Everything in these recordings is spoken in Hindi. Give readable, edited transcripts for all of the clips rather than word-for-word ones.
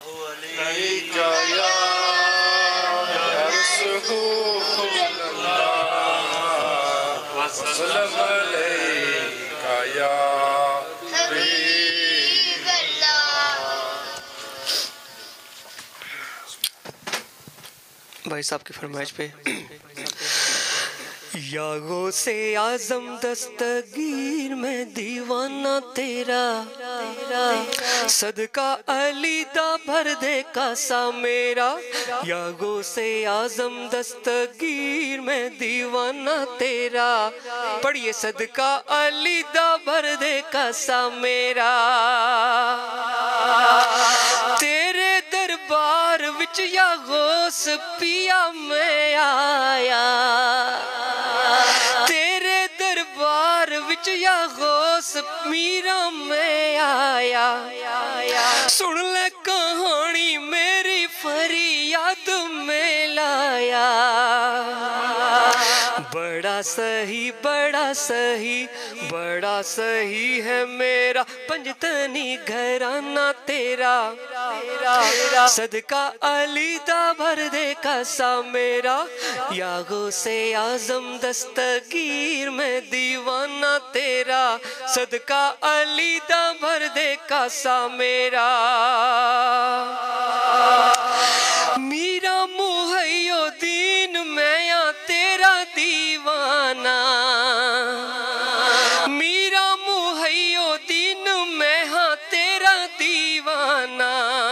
भाई साहब की फरमाइश पे यागो से आजम दस्तगीर में दीवाना तेरा, सदका अली दा भर दे कासा मेरा। यागो से आजम दस्तगीर में दीवाना तेरा, पढ़िए सदका अली दा भर दे कासा मेरा। तेरे दरबार विच या गौस पिया मैं आया, तेरे दरबार विच या गौस मीरा मैं आया। सुन ले कहानी मेरी फरियाद में लाया। बड़ा सही बड़ा सही बड़ा सही है मेरा पंजतनी घराना तेरा, सदका अली दा भर दे कासा मेरा। यागो से आजम दस्तगीर में दीवाना तेरा, सदका अली दा भर दे कासा मेरा। मीरा मुहैयो दीन मैं या तेरा दीवाना, मीरा मुहैयो दीन मैं हाँ तेरा दीवाना।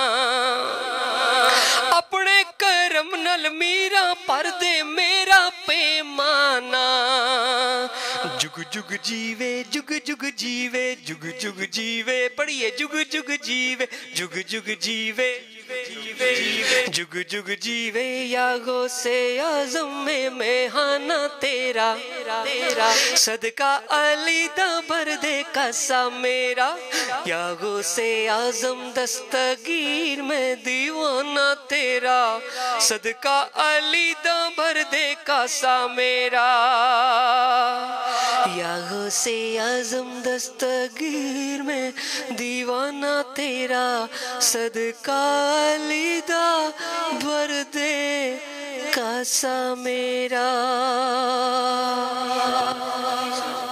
अपने करम नल मीरा पर दे मेरा पैमाना। जुग जुग जीवे जुग जुग जीवे जुग जुग जीवे, पढ़िए जुग जुग जीवे जुग जुग जीवे जुग जुग जीवे। यागो से आजम में मेहाना तेरा, सदका अली दा भर दे कासा मेरा। यागो से आजम दस्तगीर में दीवाना तेरा, सदका अली दा भर दे कासा मेरा। यागो से आजम दस्तगीर में दीवाना तेरा, सदका अली दा भर दे कासा मेरा।